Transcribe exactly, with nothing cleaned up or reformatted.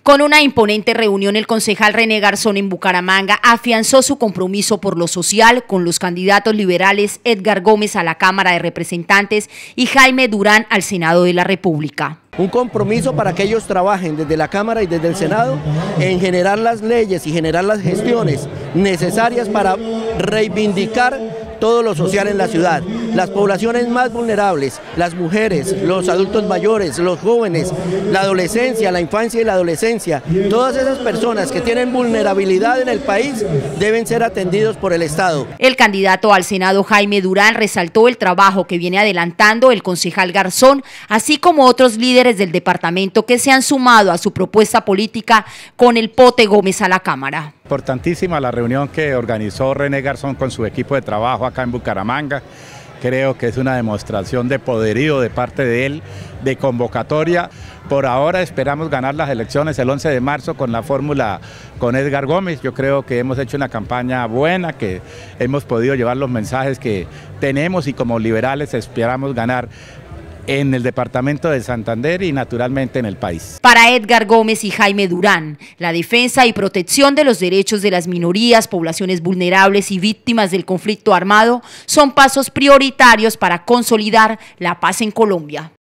Con una imponente reunión, el concejal René Garzón en Bucaramanga afianzó su compromiso por lo social con los candidatos liberales Edgar Gómez a la Cámara de Representantes y Jaime Durán al Senado de la República. Un compromiso para que ellos trabajen desde la Cámara y desde el Senado en generar las leyes y generar las gestiones necesarias para reivindicar todo lo social en la ciudad. Las poblaciones más vulnerables, las mujeres, los adultos mayores, los jóvenes, la adolescencia, la infancia y la adolescencia, todas esas personas que tienen vulnerabilidad en el país deben ser atendidos por el Estado. El candidato al Senado Jaime Durán resaltó el trabajo que viene adelantando el concejal Garzón, así como otros líderes del departamento que se han sumado a su propuesta política con el Pote Gómez a la Cámara. Importantísima la reunión que organizó René Garzón con su equipo de trabajo acá en Bucaramanga. Creo que es una demostración de poderío de parte de él, de convocatoria. Por ahora esperamos ganar las elecciones el once de marzo con la fórmula con Edgar Gómez. Yo creo que hemos hecho una campaña buena, que hemos podido llevar los mensajes que tenemos y como liberales esperamos ganar en el departamento de Santander y naturalmente en el país. Para Edgar Gómez y Jaime Durán, la defensa y protección de los derechos de las minorías, poblaciones vulnerables y víctimas del conflicto armado son pasos prioritarios para consolidar la paz en Colombia.